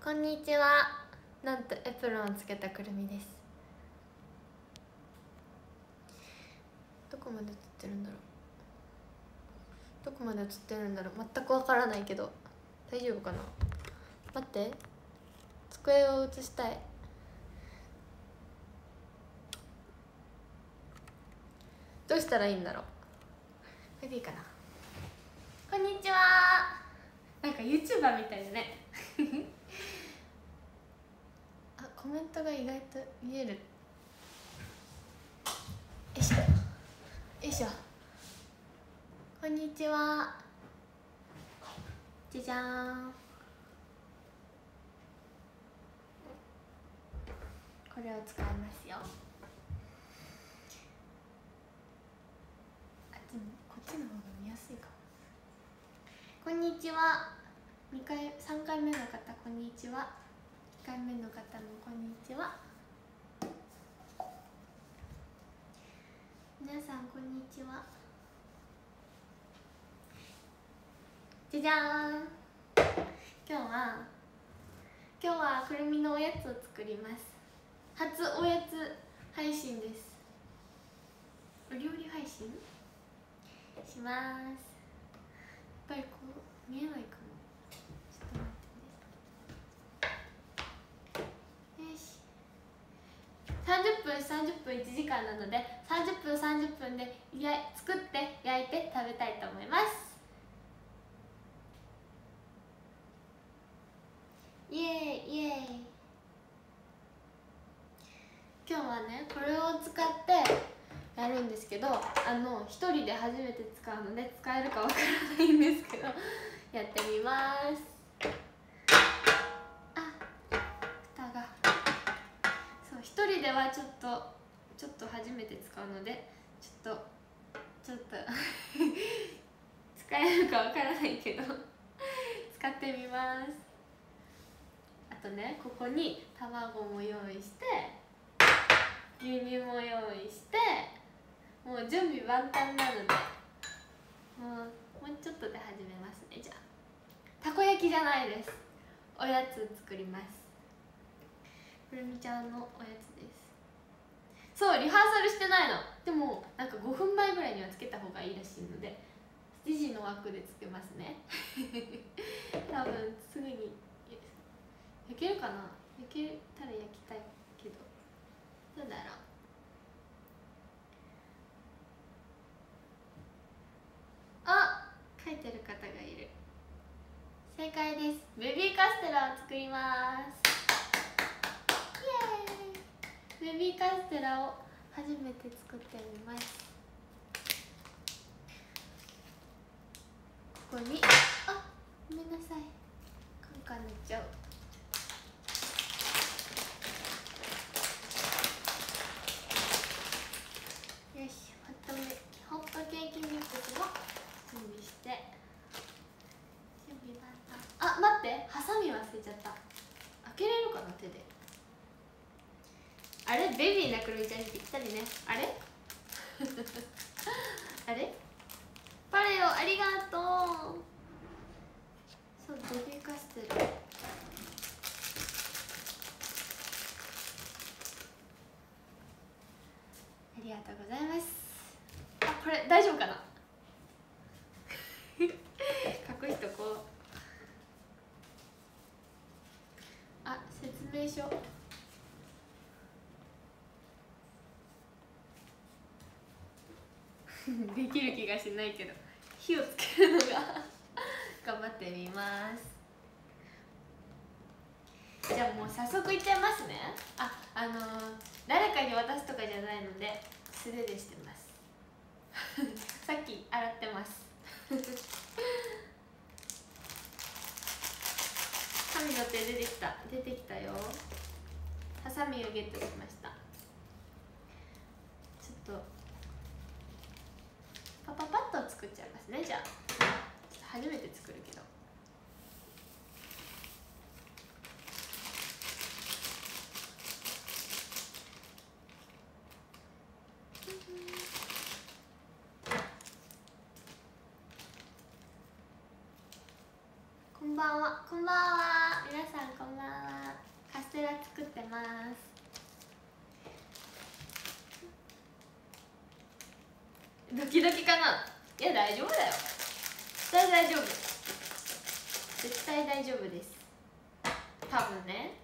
こんにちは。なんとエプロンをつけたくるみです。どこまで映ってるんだろう。どこまで映ってるんだろう。全くわからないけど大丈夫かな。待って、机を映したい。どうしたらいいんだろう。これでいいかな。こんにちは。なんか YouTuber みたいだねあ、コメントが意外と見える。よいしょよいしょ。こんにちは。じゃじゃーん。これを使いますよ。あ、でもこっちの方が見やすいかも。こんにちは。3回目の方こんにちは。2回目の方もこんにちは。皆さんこんにちは。じゃじゃーん。今日はくるみのおやつを作ります。初おやつ配信です。お料理配信します。やっぱりこう見えないかも。ちょっと待ってね。よし。30分1時間なので30分で作って焼いて食べたいと思います。イエーイイエーイ。今日はねこれを使ってやるんですけど、一人で初めて使うので使えるかわからないんですけどやってみます。あ、蓋がそう、一人ではちょっと初めて使うのでちょっと使えるかわからないけど使ってみます。あとね、ここに卵も用意して牛乳も用意して、もう準備万端なのでもうちょっとで始めますね。じゃあたこ焼きじゃないです。おやつ作ります。くるみちゃんのおやつです。そう、リハーサルしてないの。でもなんか5分前ぐらいにはつけた方がいいらしいので7時の枠でつけますね多分すぐに焼けるかな。焼けたら焼きたいけどどうだろう。あ、書いてる方がいる。正解です。ベビーカステラを作ります。イエーイ。ベビーカステラを初めて作ってみます。ここにごめんなさい、カンカン塗っちゃう。よし、ホットケーキミックスも準備して、準備万端。あ、待って、ハサミ忘れちゃった。開けれるかな、手で。あれ、ベビーなくるみちゃんにぴったりね。あれあれ、パレオありがとう。そう、ベビーカステラありがとうございます。あ、これ大丈夫かな隠しとこう。あ、説明書できる気がしないけど火をつけるのが頑張ってみます。じゃあもう早速いっちゃいますね。誰かに渡すとかじゃないので素手でしてますさっき洗ってます神の手出てきたよ。ハサミをゲットしました。ちょっとパパパッと作っちゃいますね。じゃあちょっと初めて作るけどこんばんは。こんばんは。 皆さんこんばんは。カステラ作ってます。ドキドキかな。いや大丈夫だよ、絶対大丈夫、絶対大丈夫です、多分ね。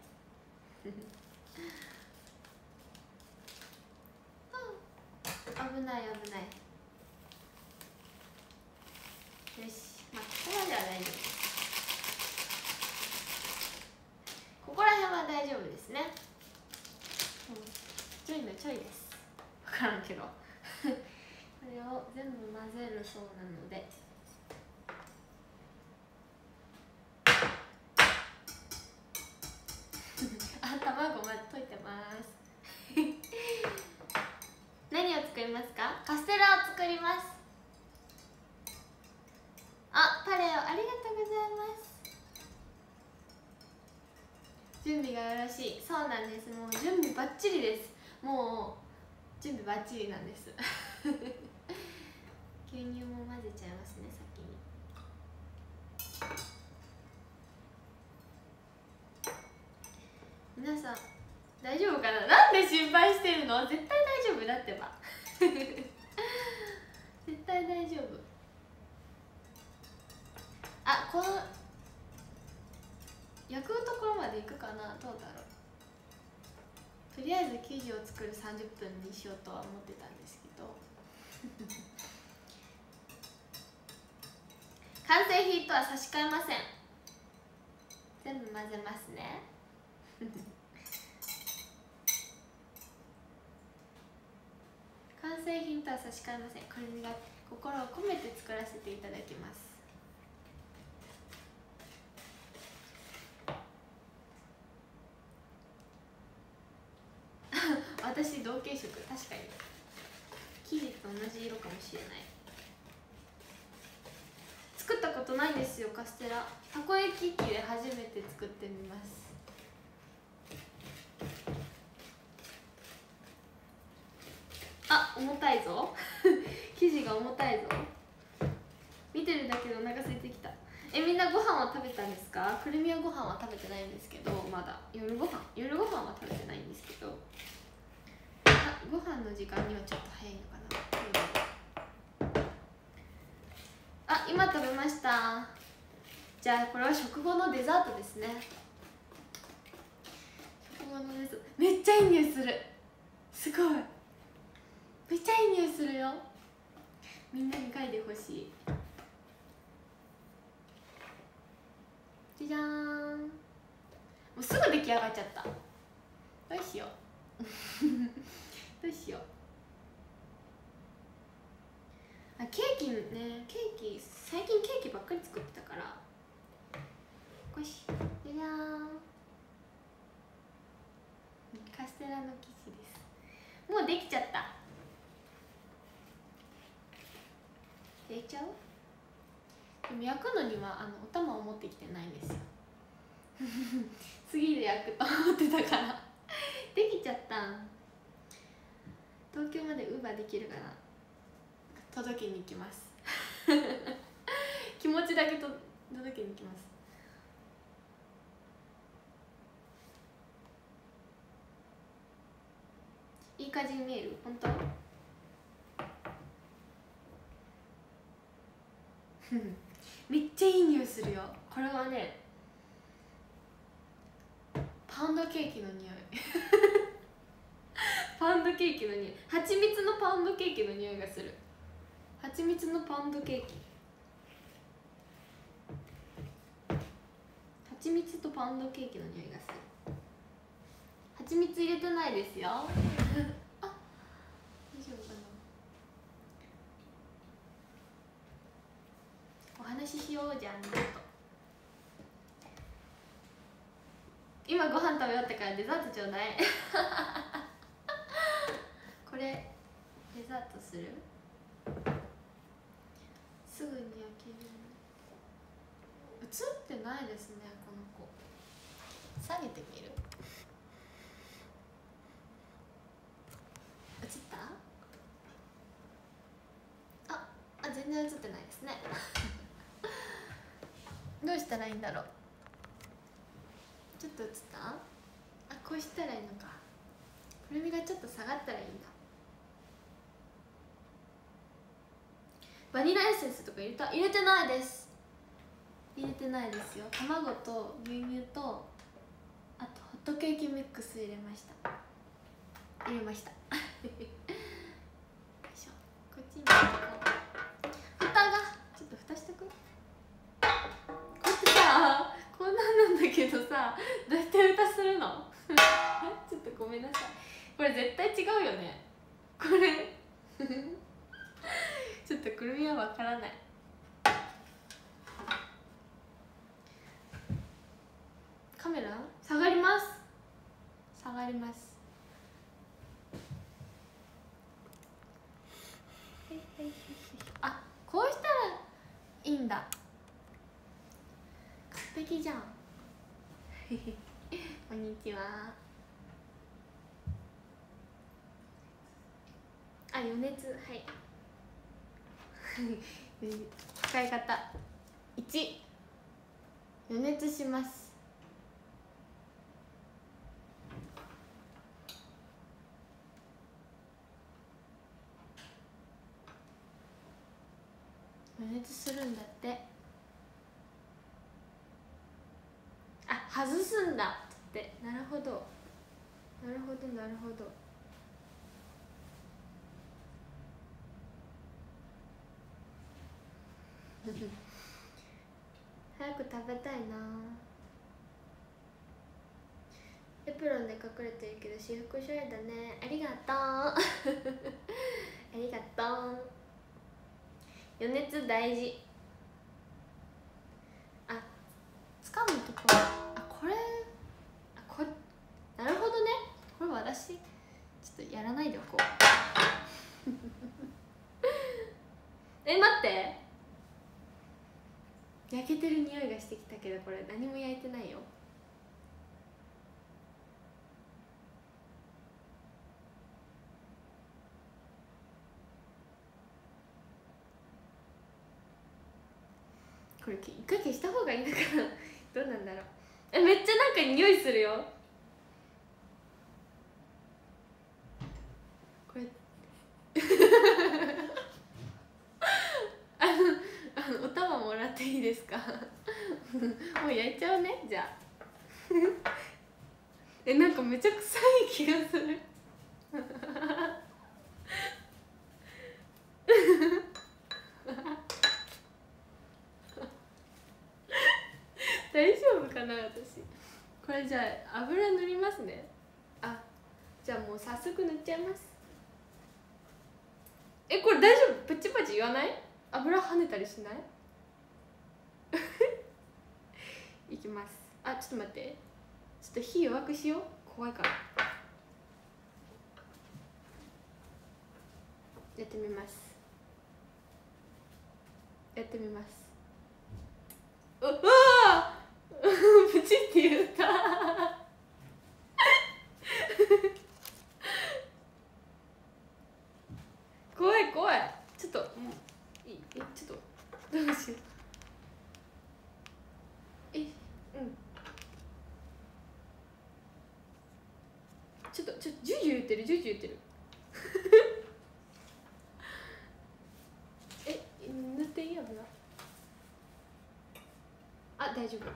危ない危ない。よし、まあここまでは大丈夫です。ここら辺は大丈夫ですね。ちょいのちょいです。分からんけどこれを全部混ぜるそうなので、あ、卵まで溶いてます何を作りますか？カステラを作ります。あ、パレオありがとうございます。準備がよろしい。そうなんです、もう準備バッチリです。もう準備バッチリなんです牛乳も混ぜちゃいますね、先に。皆さん大丈夫かな。なんで心配してるの？絶対大丈夫だってば絶対大丈夫。あ、この焼くところまでいくかな、どうだろう。とりあえず生地を作る30分にしようとは思ってたんですけど完成品とは差し替えません。全部混ぜますね完成品とは差し替えません。これが心を込めて作らせていただきます。私同系色、確かに生地と同じ色かもしれない。作ったことないんですよ、カステラ。たこ焼き器で初めて作ってみます。あ、重たいぞ生地が重たいぞ。見てるだけでお腹空いてきた。みんなご飯は食べたんですか？くるみはご飯は食べてないんですけど、まだ夜ご飯は食べてないんですけど、ご飯の時間にはちょっと早いのかな。あ、今食べました。じゃあこれは食後のデザートですね。食後のデザート、めっちゃいい匂いする。すごい、めっちゃいい匂いするよ。みんなに嗅いでほしい。じゃじゃーん、もうすぐ出来上がっちゃった。どうしようどうしよう。あ、ケーキね、ケーキ最近ケーキばっかり作ってたから。よし、じゃじゃーん、カステラの生地です。もうできちゃった。入れちゃう？でも焼くのにはお玉を持ってきてないんですよ次で焼くと思ってたからできちゃった。東京までウーバーできるかな。届けに行きます気持ちだけと届けに行きます。いい感じに見える？本当？めっちゃいい匂いするよ。これはね、パウンドケーキの匂いパウンドケーキの匂い、蜂蜜のパウンドケーキの匂いがする。蜂蜜のパウンドケーキ、蜂蜜とパウンドケーキの匂いがする。蜂蜜入れてないですよあ、大丈夫かな。お話ししようじゃん。今ご飯食べ終わったからデザートちょうだいこれデザートする？すぐに焼ける。映ってないですね、この子。下げてみる？映った？あ、全然映ってないですねどうしたらいいんだろう。 ちょっと映った？あ、こうしたらいいのか。くるみがちょっと下がったらいいんだ。バニラエッセンスとか入れた？入れてないです。入れてないですよ。卵と牛乳と、あとホットケーキミックス入れました。入れました。よいしょ。こっちに蓋がちょっと蓋しとく。こうやってさ、こんなんなんだけどさ、どうやって蓋するの？ちょっとごめんなさい。これ絶対違うよね。これちょっとくるみはわからない。カメラ下がります。下がります。あ、こうしたらいいんだ。完璧じゃん。こんにちは。あ、余熱、はい。使い方1、余熱します。余熱するんだって。あ、外すんだって。なるほどなるほどなるほど。早く食べたいな。エプロンで隠れてるけど私服処理だね。ありがとうありがとう。余熱大事。あ、つかむとこ、あ、これ、なるほどね。これ私ちょっとやらないでおこうえ、待って、焼けてる匂いがしてきたけど、これ何も焼いてないよ。これ一回消した方がいいのかなどうなんだろう。え、めっちゃなんか匂いするよこれお玉もらっていいですかもう焼いちゃうね、じゃあえ、なんかめっちゃ臭い気がする大丈夫かな私。これじゃあ油塗りますね。あ、じゃあもう早速塗っちゃいます。え、これ大丈夫？プチパチ言わない？油跳ねたりしないいきます。あ、ちょっと待って、ちょっと火弱くしよう。怖いから。やってみます。やってみます。うわプチって言った怖い怖い。ちょっともういい。ちょっとどうしよう。うんちょっとジュジュ言ってる、ジュジュ言ってるえ、塗っていい油？あ、大丈夫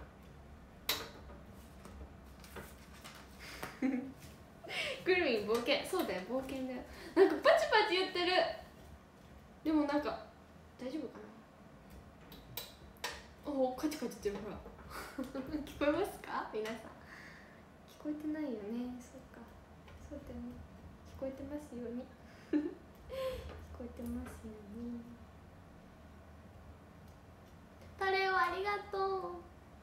クルミン冒険、そうだよ、冒険だよ。なんかパチパチ言ってる。でもなんか大丈夫かな。おお、カチカチ言ってる、ほら聞こえますか皆さん。聞こえてないよね。そっか、そうだよね。聞こえてますように聞こえてますように。タレをありがとう。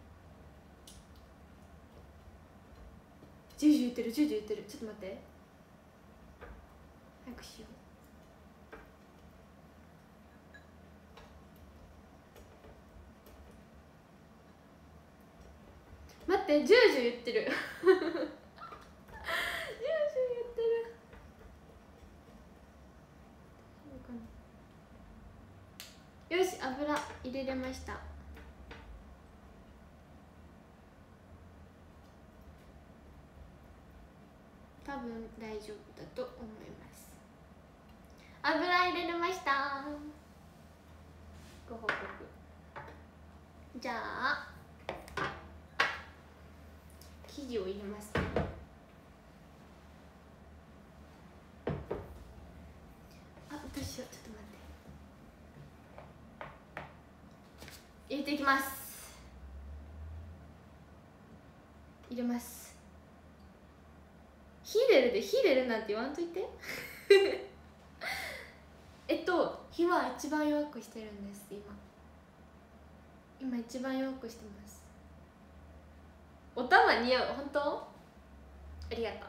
ジュジュ言ってる、ジュジュ言ってる。ちょっと待って、早くしよう。待って、ジュージュ言ってるジュージュ言ってる。よし、油入れれました。 分大丈夫だと思います。油入れました。ご報告。じゃあ生地を入れますね。あ、どうしよう、ちょっと待って。入れていきます。入れます。火入れるなんて言わんといて火は一番弱くしてるんです。今一番弱くしてます。お玉似合う。本当？ありがとう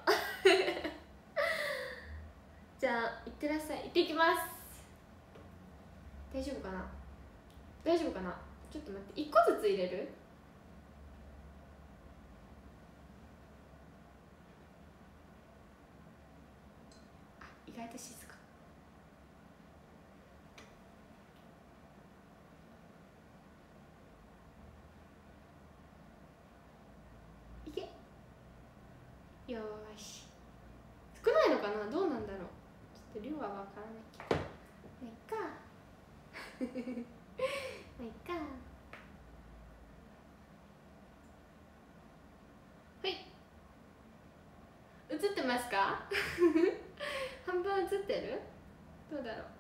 じゃあいってらっしゃい。行ってきます。大丈夫かな、大丈夫かな。ちょっと待って、1個ずつ入れる。あ、意外と静か。いけ。よーし。少ないのかな、どうなんだろう。ちょっと量はわからないけど、まあいっかまあいっか。はい、映ってますか半分映ってる。どうだろ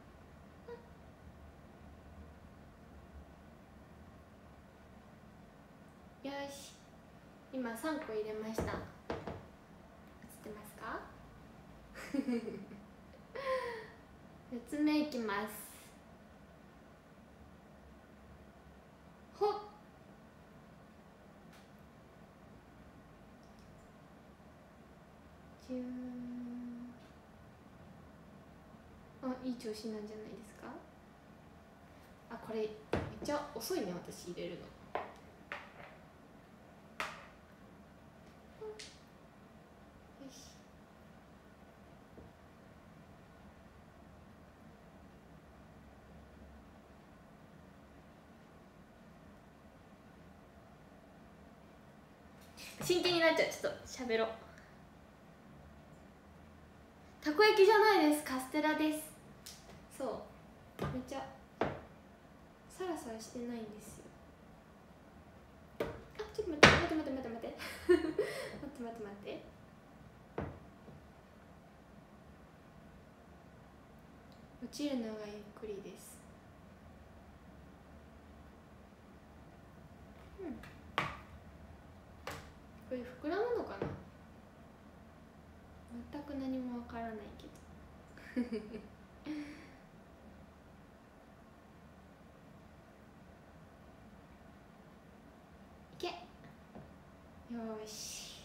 う。よし、今3個入れました。映ってますか4つ目いきます。ほっ、じゅーん。あ、いい調子なんじゃないですか。あ、これめっちゃ遅いね、私入れるの。よし。真剣になっちゃう。ちょっと喋ろう。たこ焼きじゃないです、カステラです。そう、めっちゃサラサラしてないんですよ。あ、ちょっと待って、待って待って待って待って待って待って待って。落ちるのがゆっくりです。うん、これ膨らむのかな。全く何もわからないけどいけ。よーし。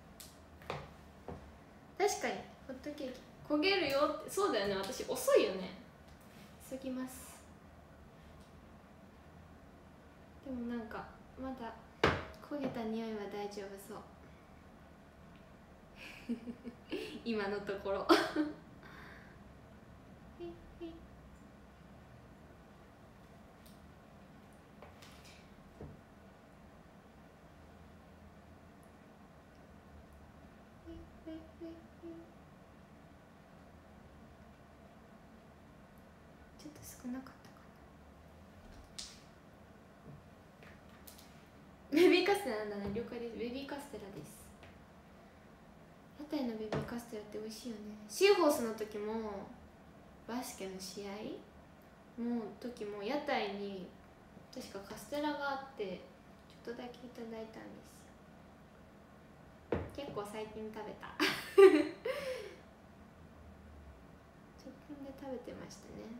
確かにホットケーキ焦げるよって。そうだよね、私遅いよね。急ぎます。でもなんかまだ焦げた匂いは大丈夫そう今のところちょっと少なかったかな。ベビーカステラなんだね。了解です。ベビーカステラです。屋台のベビーカステラって美味しいよね。シーホースの時もバスケの試合の時も屋台に確かカステラがあってちょっとだけいただいたんですよ。結構最近食べた直近で食べてましたね。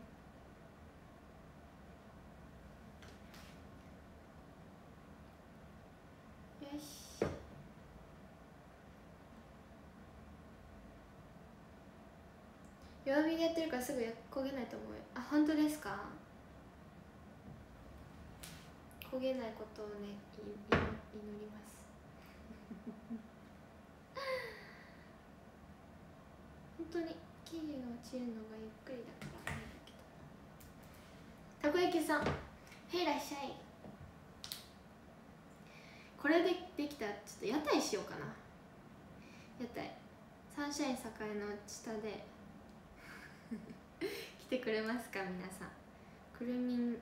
よし。弱火でやってるからすぐ焦げないと思うよ。あ、本当ですか。焦げないことをね、祈ります本当に生地が落ちるのがゆっくりだからあれだけど。たこ焼きさん、へいらっしゃい。これでできたらちょっと屋台しようかな。屋台サンシャイン栄の下で来てくれますか皆さん。くるみん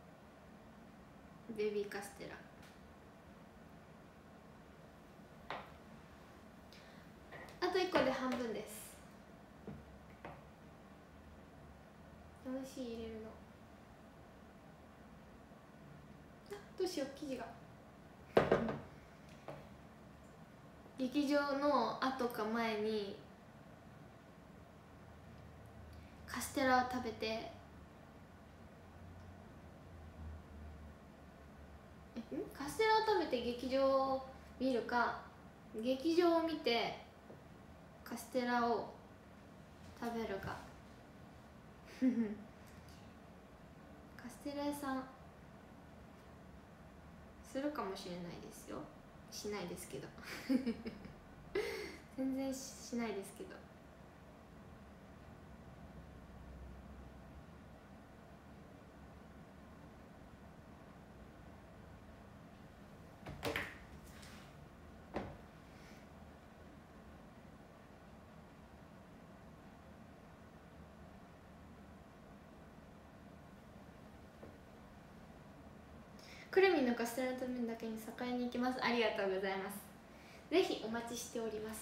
ベビーカステラ、あと1個で半分です。美味しい入れるの。あ、どうしよう、生地が劇場の後か前にカステラを食べて、カステラを食べて劇場を見るか、劇場を見てカステラを食べるかカステラ屋さんするかもしれないですよ。しないですけど全然しないですけど。くるみのカステラのためだけに栄に行きます。ありがとうございます。ぜひお待ちしております。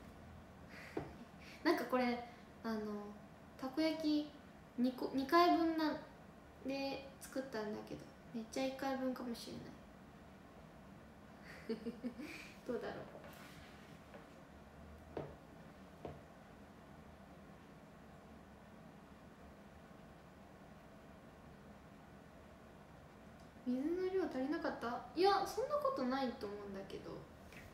なんかこれたこ焼き2回分で作ったんだけど、めっちゃ1回分かもしれないどうだろう。水の量足りなかった？いや、そんなことないと思うんだけど。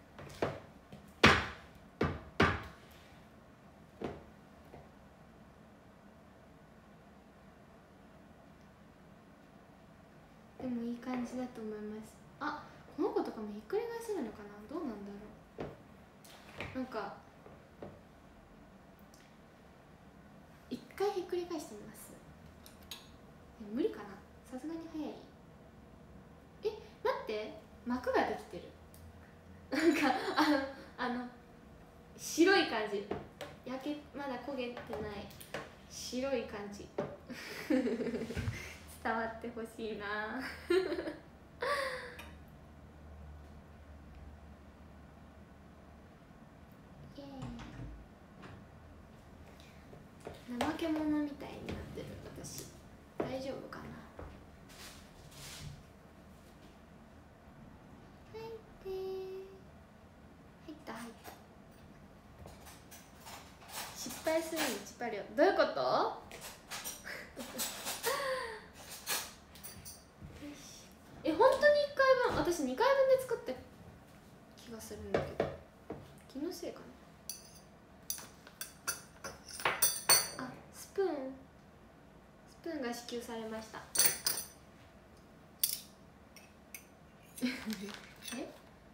でもいい感じだと思います。あ、この子とかもひっくり返せるのかな、どうなんだろう。なんか一回ひっくり返してみます。無理かな、さすがに早い。待って、膜ができてるなんか白い感じ、まだ焦げてない白い感じ伝わってほしいな怠け者みたいになってる私。大丈夫かな。入った失敗するにチパリオ、どういうこと本当に1回分、私2回分で作った気がするんだけど、気のせいかな。あ、スプーンが支給されましたえ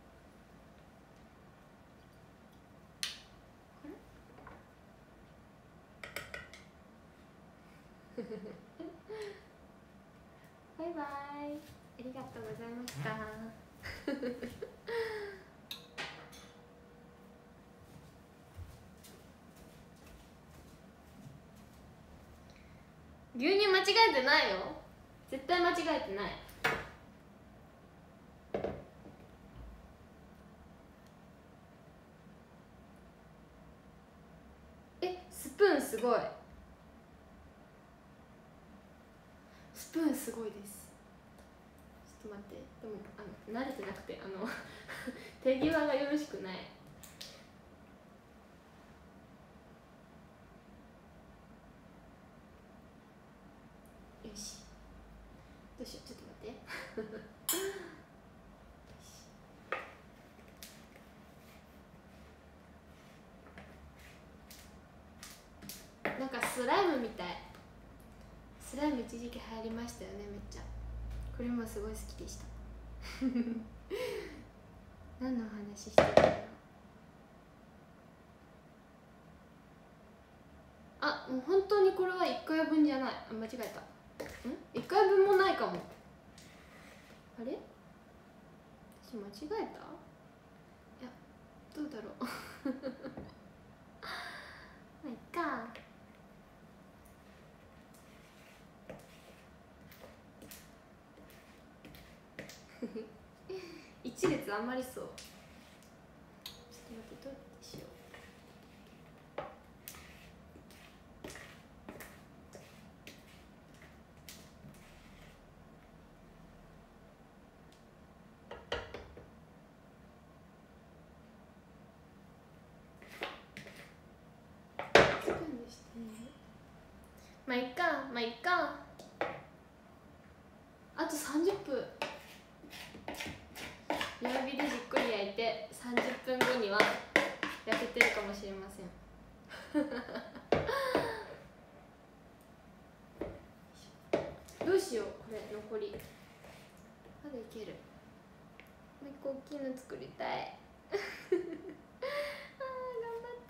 バイバイ、ありがとうございました牛乳間違えてないよ、絶対間違えてない。スプーンすごい、スプーンすごいです。ちょっと待って、でも慣れてなくて手際がよろしくない。よし、どうしよう、ちょっと待ってなんかスライムみたい。スライム一時期流行りましたよね、めっちゃ。これもすごい好きでした何の話してるんだろう。あ、もう本当にこれは1回分じゃない。間違えた。1回分もないかも。あれ、私間違えた？いや、どうだろうまあいっか。一列余りそう。ちょっと待って、どうしよう。まあいっか、まあいっか。あと30分。弱火でじっくり焼いて30分後には焼けてるかもしれません。どうしよう、これ残りまだいける。もう一個大きいの作りたい。あー、頑張って。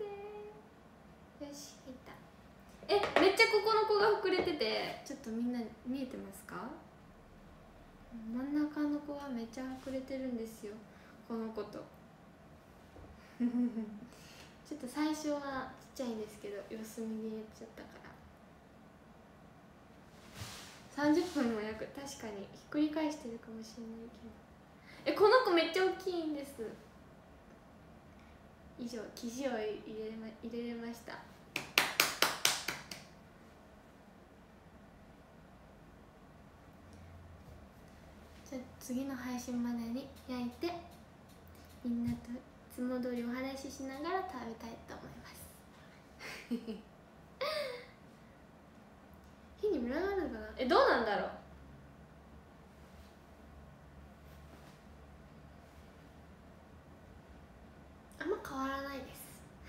よし、入った。めっちゃここの子が膨れてて、ちょっとみんな見えてますか？真ん中の子はめっちゃ膨れてるんですよ、この子と。ちょっと最初はちっちゃいんですけど、様子見でやっちゃったから30分も焼く。確かにひっくり返してるかもしれないけど、この子めっちゃ大きいんです。以上、生地を入れれました。じゃあ次の配信までに焼いて、みんなといつも通りお話ししながら食べたいと思います。火にムラがあるのかな。どうなんだろう。あんま変わらないです。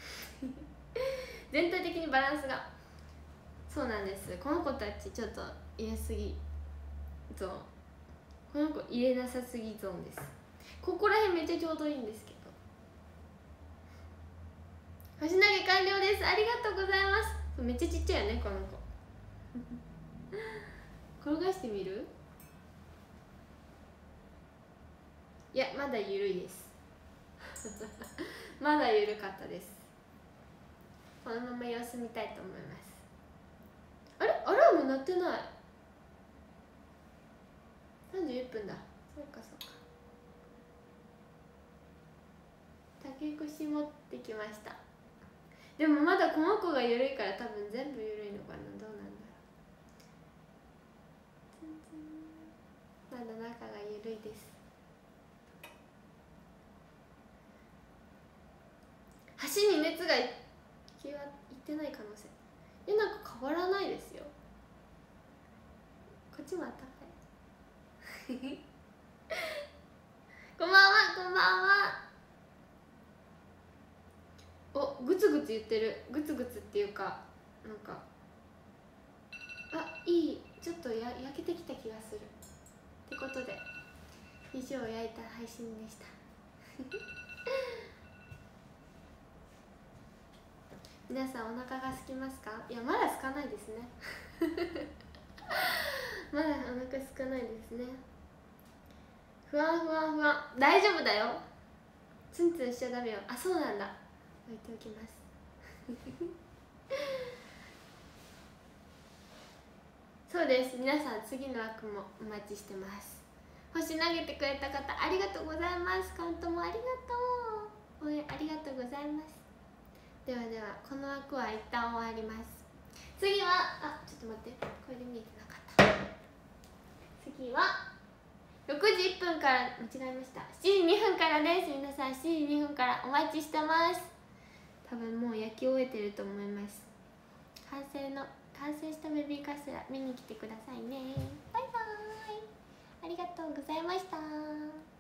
全体的にバランスが。そうなんです。この子たちちょっと入れすぎゾーン、この子入れなさすぎゾーンです。ここら辺めっちゃちょうどいいんですけど。星投げ完了です。ありがとうございます。めっちゃちっちゃいよね、この子。転がしてみる？いや、まだゆるいです。まだゆるかったです。このまま様子見たいと思います。あれ、アラーム鳴ってない。31分だ。そうかそうか。竹串持ってきました。でもまだこの子がゆるいから多分全部ゆるいのかな。どうなんだろう。まだ中がゆるいです。端に熱がいってない可能性。なんか変わらないですよ。こっちもあったかい。こんばんは、こんばんは。お、グツグツ言ってる。グツグツっていうか、なんかいい、ちょっと焼けてきた気がする。ってことで以上焼いた配信でした。皆さんお腹が空きますか？いや、まだ空かないですね。まだお腹空かないですね。不安不安不安。大丈夫だよ。ツンツンしちゃダメよ。あ、そうなんだ。置いておきます。そうです。皆さん次の枠もお待ちしてます。星投げてくれた方ありがとうございます。カウントもありがとう。応援ありがとうございます。ではでは、この枠は一旦終わります。次はちょっと待って、これで見えてなかった。次は6時1分から、間違えました、7時2分からです。皆さん7時2分からお待ちしてます。多分もう焼き終えてると思います。完成したベビーカステラ見に来てくださいね。バイバーイ。ありがとうございました。